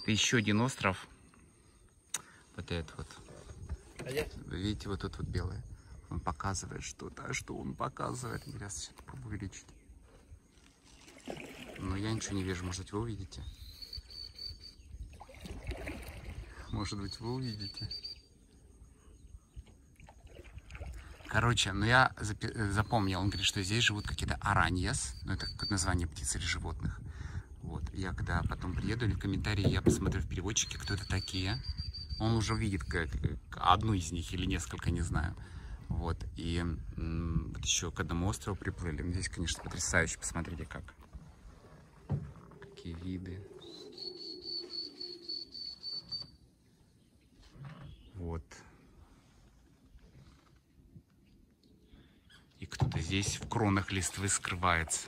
Это еще один остров. Вот этот вот. Вы видите, вот тут вот белое. Он показывает что-то. А что он показывает? Я сейчас попробую увеличить. Но я ничего не вижу. Может быть, вы увидите? Может быть, вы увидите? Короче, ну я запомнил. Он говорит, что здесь живут какие-то араньяс. Ну, это как название птиц или животных. Вот. Я когда потом приеду или в комментарии, я посмотрю в переводчике, кто это такие. Он уже увидит как одну из них или несколько, не знаю. Вот. И вот еще к одному острову приплыли. Здесь, конечно, потрясающе. Посмотрите, как. Какие виды. Вот. И кто-то здесь в кронах листвы скрывается.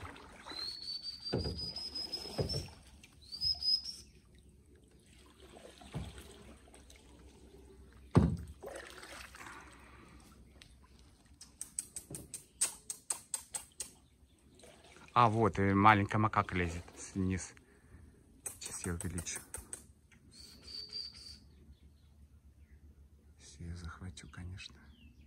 А, вот, и маленькая макака лезет вниз. Сейчас я увеличу. Все, я захвачу, конечно.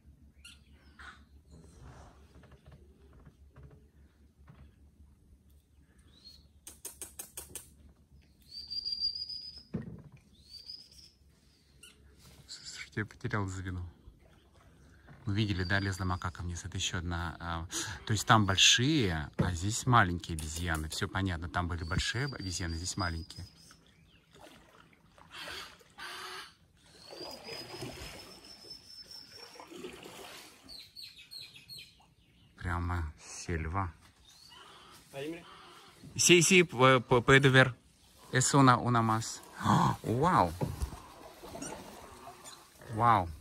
Слушайте, я потерял звено. Вы видели, да, лезла макака вниз. Это еще одна. То есть там большие, а здесь маленькие обезьяны. Все понятно. Там были большие обезьяны, здесь маленькие. Прямо сельва. Sí, puede ver. Es una más. Wow. Wow.